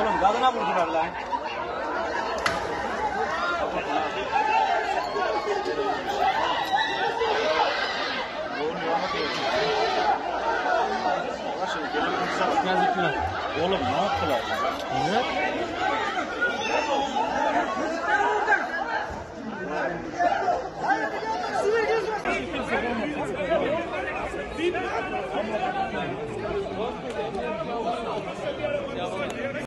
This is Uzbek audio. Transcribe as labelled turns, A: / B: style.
A: Oğlum kadına vurdular lan.
B: Yazıklar.
A: Oğlum ne yaptılar?
B: Evet.